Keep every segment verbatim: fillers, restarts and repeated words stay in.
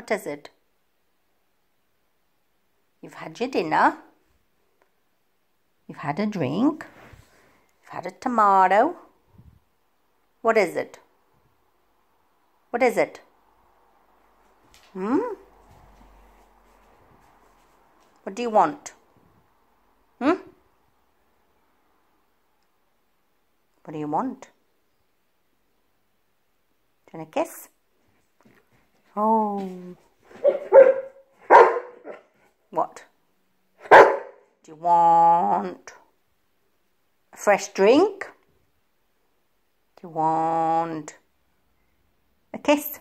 What is it? You've had your dinner. You've had a drink. You've had a tomato. What is it? What is it? Hmm? What do you want? Hmm? What do you want? Do you want a kiss? Oh. What? Do you want a fresh drink? Do you want a kiss?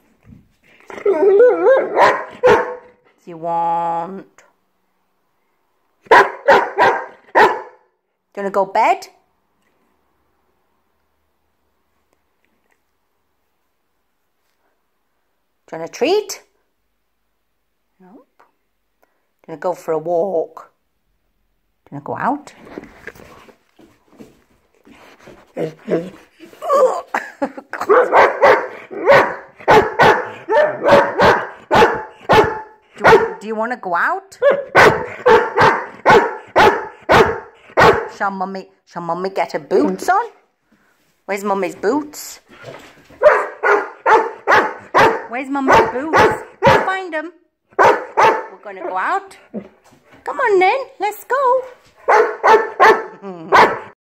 Do you want... Do you want to go to bed? Do you want a treat? Nope. Do you want to go for a walk? Do you want to go out? do, do you want to go out? Shall mummy, shall mummy get her boots on? Where's mummy's boots? Where's mummy's boots? Find them. We're going to go out. Come on then, let's go.